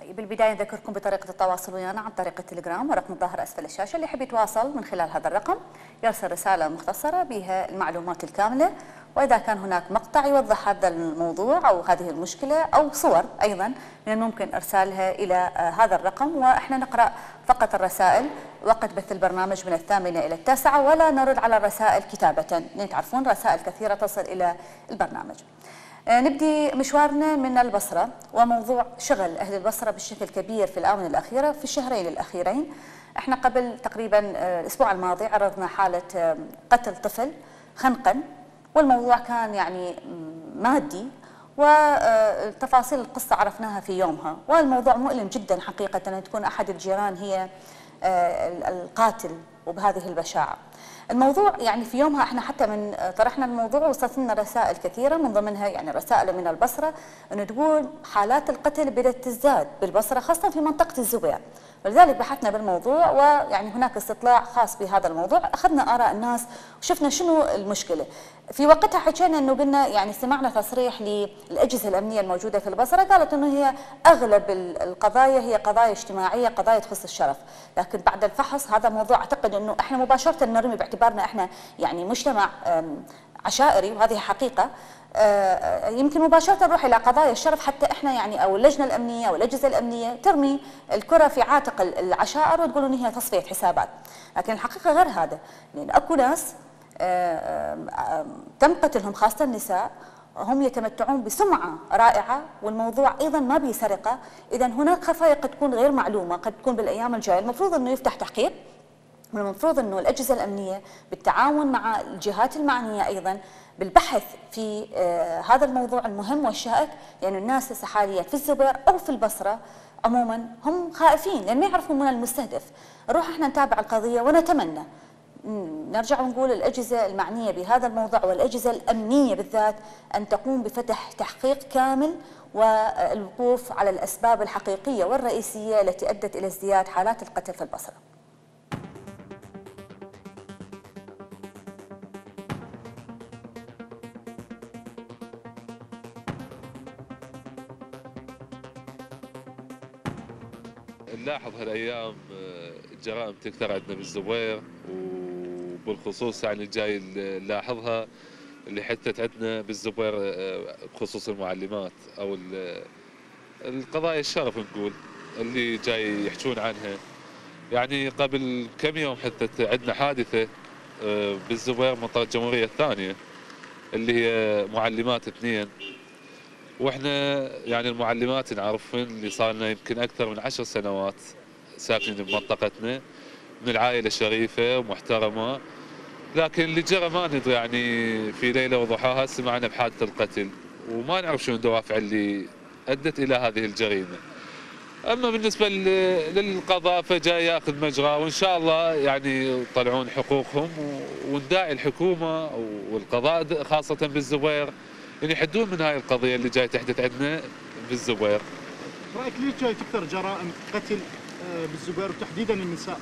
بالبداية نذكركم بطريقة التواصل ويانا عن طريق التليجرام ورقم الظاهر أسفل الشاشة. اللي يحب يتواصل من خلال هذا الرقم يرسل رسالة مختصرة بها المعلومات الكاملة، وإذا كان هناك مقطع يوضح هذا الموضوع أو هذه المشكلة أو صور أيضا من الممكن إرسالها إلى هذا الرقم، وإحنا نقرأ فقط الرسائل وقت بث البرنامج من 8 إلى 9، ولا نرد على الرسائل كتابة، لأن تعرفون رسائل كثيرة تصل إلى البرنامج. نبدي مشوارنا من البصرة وموضوع شغل أهل البصرة بشكل كبير في الآونة الأخيرة في الشهرين الأخيرين. احنا قبل تقريبا الأسبوع الماضي عرضنا حالة قتل طفل خنقا، والموضوع كان يعني مادي، وتفاصيل القصة عرفناها في يومها، والموضوع مؤلم جدا حقيقة أن تكون أحد الجيران هي القاتل وبهذه البشاعة. الموضوع يعني في يومها احنا حتى من طرحنا الموضوع وصلت لنا رسائل كثيره، من ضمنها يعني رسائل من البصره انه تقول حالات القتل بدات تزداد بالبصره خاصه في منطقه الزبير، ولذلك بحثنا بالموضوع، ويعني هناك استطلاع خاص بهذا الموضوع، اخذنا اراء الناس وشفنا شنو المشكله. في وقتها حكينا انه قلنا يعني سمعنا تصريح للاجهزه الامنيه الموجوده في البصره، قالت انه هي اغلب القضايا هي قضايا اجتماعيه، قضايا تخص الشرف، لكن بعد الفحص هذا موضوع اعتقد انه احنا مباشره نرمي باعتبارنا احنا يعني مجتمع عشائري، وهذه حقيقه، يمكن مباشره نروح الى قضايا الشرف، حتى احنا يعني او اللجنه الامنيه او الاجهزه الامنيه ترمي الكره في عاتق العشائر وتقول ان هي تصفيه حسابات، لكن الحقيقه غير هذا، لان اكو ناس تم قتلهم خاصه النساء هم يتمتعون بسمعه رائعه، والموضوع ايضا ما به سرقه، اذا هناك خفايا قد تكون غير معلومه، قد تكون بالايام الجايه المفروض انه يفتح تحقيق، والمفروض انه الاجهزه الامنيه بالتعاون مع الجهات المعنيه ايضا بالبحث في هذا الموضوع المهم والشائك، لأن يعني الناس هسه حاليا في الزبير او في البصره عموما هم خائفين لان ما يعرفون من المستهدف. نروح احنا نتابع القضيه، ونتمنى نرجع ونقول الأجهزة المعنية بهذا الموضوع والأجهزة الأمنية بالذات أن تقوم بفتح تحقيق كامل والوقوف على الأسباب الحقيقية والرئيسية التي أدت إلى ازدياد حالات القتل في البصرة. نلاحظ هالايام الجرائم تكثر عندنا بالزبير، وبالخصوص يعني جاي نلاحظها اللي حدثت عندنا بالزبير بخصوص المعلمات او القضايا الشرف نقول اللي جاي يحجون عنها. يعني قبل كم يوم حدثت عندنا حادثه بالزبير منطقه الجمهوريه الثانيه اللي هي معلمات اثنين، واحنا يعني المعلمات نعرفن اللي صار لنا يمكن اكثر من 10 سنوات ساكنين بمنطقتنا، من العائله شريفه ومحترمه، لكن اللي جرى ما ندري، يعني في ليله وضحاها سمعنا بحادثه القتل وما نعرف شنو الدوافع اللي ادت الى هذه الجريمه. اما بالنسبه للقضاء فجاي ياخذ مجراه، وان شاء الله يعني يطلعون حقوقهم، ونداعي الحكومه والقضاء خاصه بالزبير يعني يحدون من هاي القضيه اللي جاي تحدث عندنا بالزبير. رايك ليش جاي تكثر جرائم قتل بالزبير وتحديدا النساء؟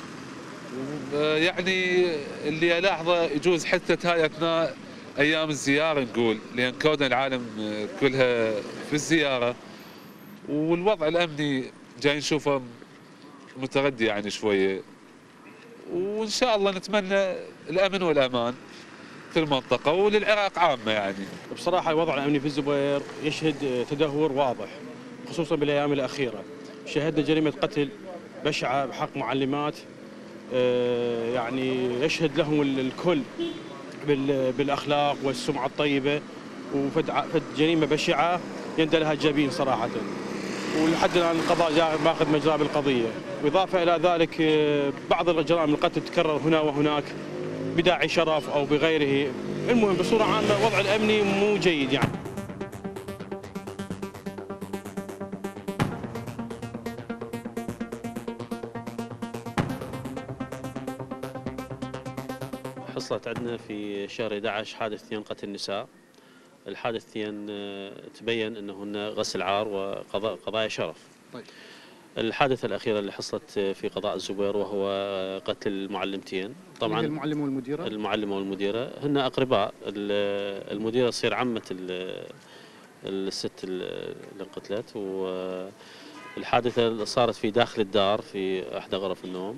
يعني اللي الاحظه يجوز حدثت هاي اثناء ايام الزياره نقول، لان كون العالم كلها في الزياره والوضع الامني جاي نشوفه متردي يعني شويه، وان شاء الله نتمنى الامن والامان في المنطقه وللعراق عامه. يعني بصراحه الوضع الامني في الزبير يشهد تدهور واضح، خصوصا بالايام الاخيره. شهدنا جريمه قتل بشعه بحق معلمات، يعني يشهد لهم الكل بالاخلاق والسمعه الطيبه، وفد جريمه بشعه يندى لها جبين صراحه، ولحد الان القضاء ماخذ مجراه بالقضيه. واضافه الى ذلك بعض الجرائم القتل تتكرر هنا وهناك بداعي شرف او بغيره. المهم بصوره عامه الوضع الامني مو جيد يعني. حصلت عندنا في شهر 11 حادثتين قتل نساء. الحادثتين تبين انهن غسل عار وقضايا شرف. طيب. الحادثة الأخيرة اللي حصلت في قضاء الزبير وهو قتل المعلمتين. طبعا المعلمة والمديرة؟ المعلمة والمديرة هن أقرباء، المديرة تصير عمة الست اللي انقتلت، الحادثة صارت في داخل الدار في إحدى غرف النوم.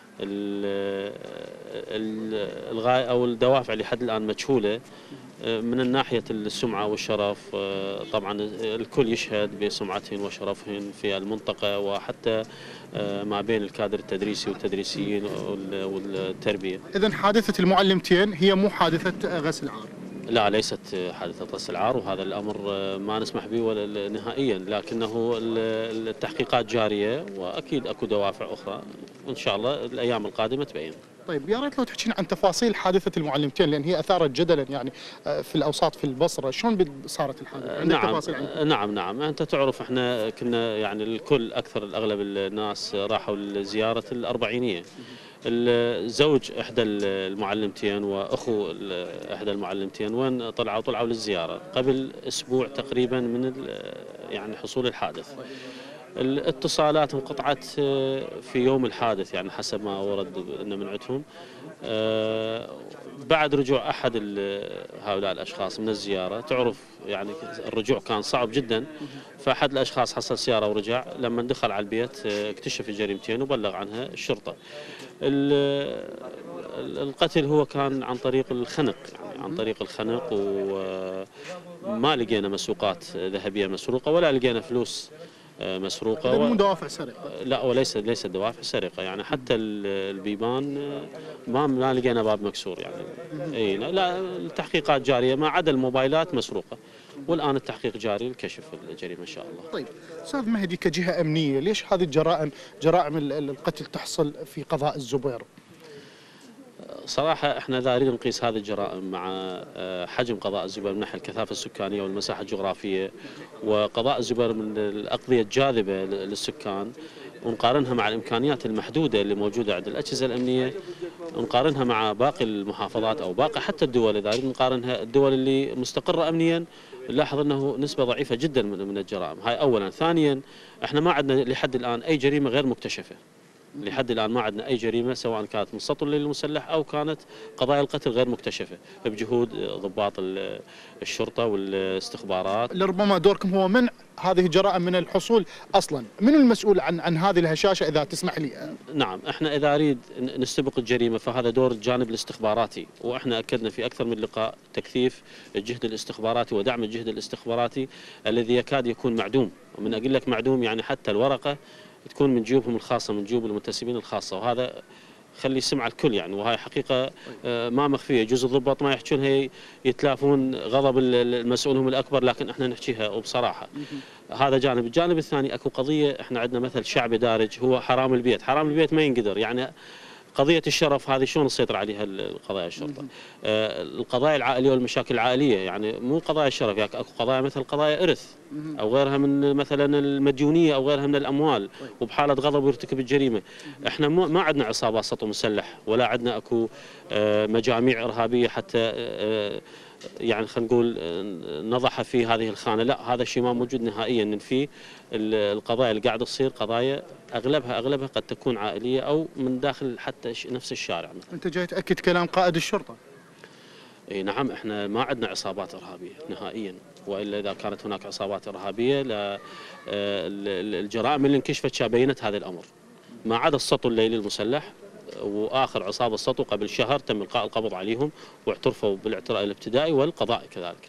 الغاية أو الدوافع لحد الآن مجهولة. من ناحية السمعة والشرف طبعا الكل يشهد بسمعتهن وشرفهن في المنطقة، وحتى ما بين الكادر التدريسي والتدريسيين والتربية. إذن حادثة المعلمتين هي مو حادثة غسل عار؟ لا، ليست حادثة غسل عار، وهذا الأمر ما نسمح به ولا نهائيا، لكنه التحقيقات جارية وأكيد أكو دوافع أخرى وإن شاء الله الأيام القادمة تبين. طيب يا ريت لو تحكينا عن تفاصيل حادثة المعلمتين، لأن هي أثارت جدلا يعني في الأوساط في البصرة، شلون صارت الحادثة؟ عندك تفاصيل عنها؟ نعم، أنت تعرف احنا كنا يعني الكل أكثر الأغلب الناس راحوا لزيارة الأربعينية. الزوج إحدى المعلمتين وأخو إحدى المعلمتين وين طلعوا للزيارة قبل أسبوع تقريبا من يعني حصول الحادث. الاتصالات انقطعت في يوم الحادث يعني حسب ما ورد لنا من عندهم. بعد رجوع أحد هؤلاء الأشخاص من الزيارة، تعرف يعني الرجوع كان صعب جدا، فأحد الأشخاص حصل سيارة ورجع. لما دخل على البيت اكتشف الجريمتين وبلغ عنها الشرطة. القتل هو كان عن طريق الخنق، يعني عن طريق الخنق، وما لقينا مسروقات ذهبية مسروقة ولا لقينا فلوس مسروقة. مو دوافع سرقة؟ لا، وليست دوافع سرقة، يعني حتى البيبان ما لقينا باب مكسور يعني. اي لا، التحقيقات جارية ما عدا الموبايلات مسروقة، والآن التحقيق جاري لكشف الجريمة إن شاء الله. طيب أستاذ مهدي، كجهة أمنية ليش هذه جرائم القتل تحصل في قضاء الزبير؟ صراحة احنا لا نريد نقيس هذه الجرائم مع حجم قضاء الزبير من ناحية الكثافة السكانية والمساحة الجغرافية، وقضاء الزبير من الأقضية الجاذبة للسكان، ونقارنها مع الإمكانيات المحدودة اللي موجودة عند الأجهزة الأمنية، ونقارنها مع باقي المحافظات أو باقي حتى الدول. إذا نريد نقارنها الدول اللي مستقرة أمنيا نلاحظ أنه نسبة ضعيفة جدا من الجرائم هاي أولا. ثانيا احنا ما عندنا لحد الآن أي جريمة غير مكتشفة. لحد الآن ما عندنا أي جريمة سواء كانت من سطو الليل المسلح أو كانت قضايا القتل غير مكتشفة بجهود ضباط الشرطة والاستخبارات. لربما دوركم هو منع هذه الجرائم من الحصول أصلا. من المسؤول عن هذه الهشاشة إذا تسمح لي؟ نعم، احنا إذا نريد نستبق الجريمة فهذا دور الجانب الاستخباراتي، وإحنا أكدنا في أكثر من لقاء تكثيف الجهد الاستخباراتي ودعم الجهد الاستخباراتي الذي يكاد يكون معدوم. ومن أقول لك معدوم يعني حتى الورقة تكون من جيوبهم الخاصة، من جيوب المنتسبين الخاصة، وهذا خلي يسمع الكل يعني. وهاي حقيقة ما مخفية. جزء الضباط ما يحجونها يتلافون غضب المسؤولهم الأكبر، لكن احنا نحكيها وبصراحة. هذا جانب. الجانب الثاني اكو قضية، احنا عندنا مثل شعبي دارج هو حرام البيت. حرام البيت ما ينقدر يعني. قضية الشرف هذه شلون تسيطر عليها القضايا الشرطة؟ القضايا العائلية والمشاكل العائلية يعني مو قضايا الشرف، يعني اكو قضايا مثل قضايا إرث أو غيرها من مثلا المديونية أو غيرها من الأموال، وبحالة غضب يرتكب الجريمة. احنا ما عندنا عصابات سطو مسلح ولا عندنا اكو مجاميع إرهابية حتى يعني خلينا نقول نضح في هذه الخانة. لا، هذا الشيء ما موجود نهائيا. ننفيه. القضايا اللي قاعدة تصير قضايا أغلبها قد تكون عائلية أو من داخل حتى نفس الشارع مثلا. أنت جاي تأكد كلام قائد الشرطة؟ اي نعم، احنا ما عندنا عصابات إرهابية نهائيا، وإلا إذا كانت هناك عصابات إرهابية الجرائم اللي انكشفت بينت هذا الأمر، ما عدا السطو الليلي المسلح. واخر عصابه السطو قبل شهر تم القاء القبض عليهم واعترفوا بالاعتراء الابتدائي والقضائي كذلك.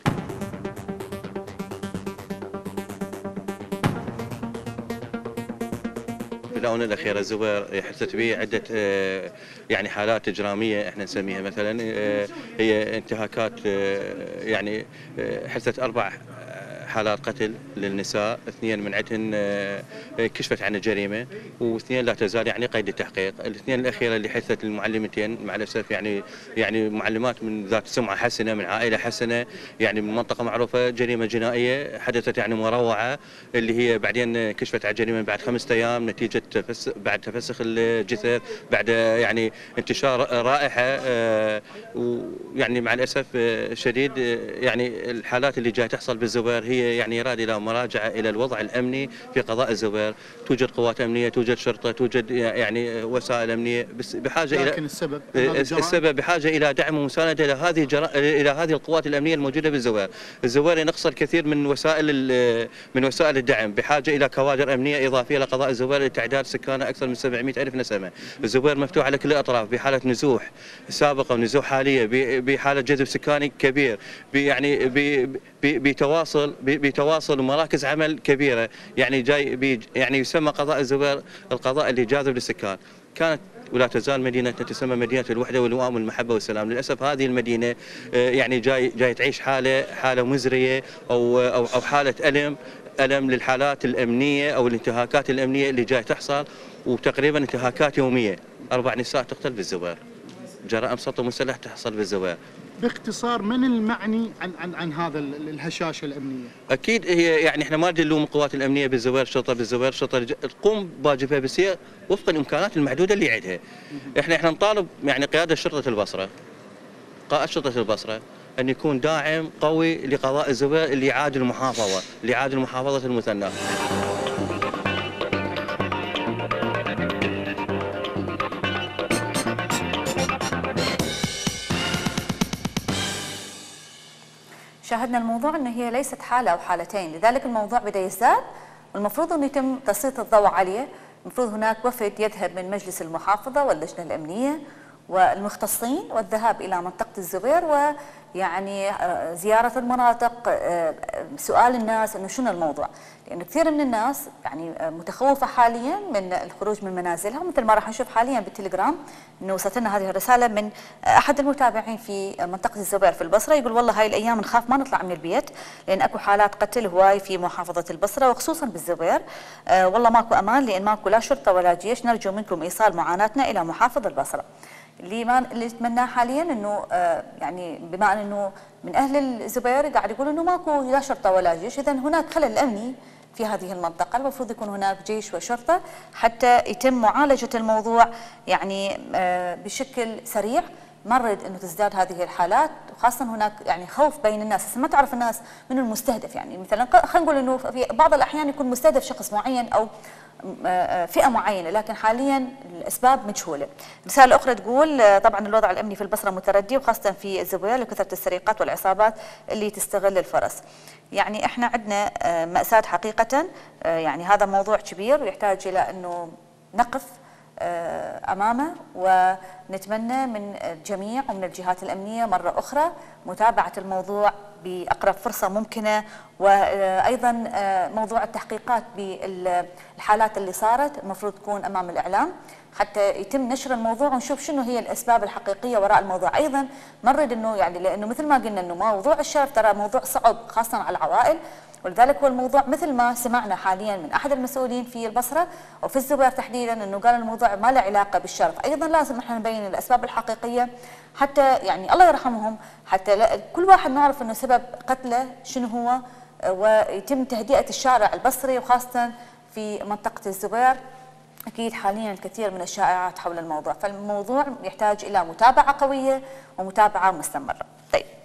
في الآونة الأخيرة الزبير حدثت به عدة يعني حالات إجرامية احنا نسميها مثلا هي انتهاكات يعني حدثت 4 حالات قتل للنساء، 2 من عندهن كشفت عن الجريمة و2 لا تزال يعني قيد التحقيق. الاثنين الأخيرة اللي حدثت للمعلمتين مع الأسف يعني معلمات من ذات سمعة حسنة، من عائلة حسنة، يعني من منطقة معروفة، جريمة جنائية حدثت يعني مروعة، اللي هي بعدين كشفت عن جريمة بعد 5 أيام نتيجة بعد تفسخ الجثث، بعد يعني انتشار رائحة، ويعني مع الأسف شديد يعني الحالات اللي جاي تحصل بالزبير هي يعني يراد الى مراجعه الى الوضع الامني في قضاء الزبير. توجد قوات امنيه، توجد شرطه، توجد يعني وسائل امنيه، بس بحاجه لكن السبب بحاجه الى دعم ومسانده الى هذه القوات الامنيه الموجوده بالزبير. الزبير ينقص الكثير من وسائل الدعم، بحاجه الى كوادر امنيه اضافيه لقضاء الزبير لتعداد سكانه اكثر من 700,000 نسمه. الزبير مفتوح على كل الاطراف، بحاله نزوح سابقه ونزوح حاليه، بحاله جذب سكاني كبير، يعني بتواصل مراكز عمل كبيره، يعني جاي يعني يسمى قضاء الزبير القضاء اللي جاذب للسكان. كانت ولا تزال مدينتنا تسمى مدينه الوحده والوئام والمحبه والسلام. للاسف هذه المدينه يعني جاي تعيش حاله مزريه او حاله الم للحالات الامنيه او الانتهاكات الامنيه اللي جاي تحصل، وتقريبا انتهاكات يوميه. 4 نساء تقتل بالزبير، جرائم سطو مسلح تحصل بالزبير. باختصار من المعني عن هذا الهشاشه الامنيه؟ اكيد هي يعني احنا ما نلوم القوات الامنيه بالزبير، الشرطه تقوم بواجبها، بس هي وفق الامكانات المحدوده اللي عندها. احنا نطالب يعني قياده شرطه البصره، قائد شرطه البصره، ان يكون داعم قوي لقضاء الزبير اللي يعادل محافظه المثنى. شاهدنا الموضوع أنه هي ليست حالة أو حالتين، لذلك الموضوع بدأ يزداد، والمفروض أنه يتم تسليط الضوء عليه. المفروض هناك وفد يذهب من مجلس المحافظة واللجنة الأمنية والمختصين والذهاب إلى منطقة الزبير، ويعني زيارة المناطق، سؤال الناس أنه شنو الموضوع، لأن كثير من الناس يعني متخوفة حاليا من الخروج من منازلها، مثل ما راح نشوف حاليا بالتليجرام أنه وصلتنا هذه الرسالة من أحد المتابعين في منطقة الزبير في البصرة، يقول والله هاي الأيام نخاف ما نطلع من البيت لأن أكو حالات قتل هواي في محافظة البصرة وخصوصا بالزبير. والله ماكو أمان لأن ماكو لا شرطة ولا جيش، نرجو منكم إيصال معاناتنا إلى محافظ البصرة. اللي نتمناه حاليا انه يعني بما انه من اهل الزبير قاعد يقول انه ماكو لا شرطه ولا جيش، اذا هناك خلل امني في هذه المنطقه، المفروض يكون هناك جيش وشرطه حتى يتم معالجه الموضوع يعني بشكل سريع. ما نريد انه تزداد هذه الحالات، وخاصه هناك يعني خوف بين الناس، ما تعرف الناس من المستهدف. يعني مثلا خلينا نقول انه في بعض الاحيان يكون مستهدف شخص معين او فئة معينة، لكن حاليا الأسباب مجهولة. رسالة أخرى تقول طبعا الوضع الأمني في البصرة متردي، وخاصة في الزبير لكثرة السرقات والعصابات اللي تستغل الفرص. يعني احنا عندنا مأساة حقيقة، يعني هذا موضوع كبير ويحتاج إلى أنه نقف أمامه، ونتمنى من الجميع ومن الجهات الأمنية مرة أخرى متابعة الموضوع بأقرب فرصة ممكنة، وأيضا موضوع التحقيقات بالحالات اللي صارت المفروض تكون أمام الإعلام حتى يتم نشر الموضوع ونشوف شنو هي الأسباب الحقيقية وراء الموضوع. أيضا ما نريد أنه يعني لأنه مثل ما قلنا أنه موضوع الشرف ترى موضوع صعب خاصة على العوائل، ولذلك هو الموضوع مثل ما سمعنا حاليا من احد المسؤولين في البصره وفي الزبير تحديدا انه قال الموضوع ما له علاقه بالشرف. ايضا لازم احنا نبين الاسباب الحقيقيه حتى يعني الله يرحمهم، حتى كل واحد نعرف انه سبب قتله شنو هو، ويتم تهدئه الشارع البصري وخاصه في منطقه الزبير. اكيد حاليا الكثير من الشائعات حول الموضوع، فالموضوع يحتاج الى متابعه قويه ومتابعه مستمره. طيب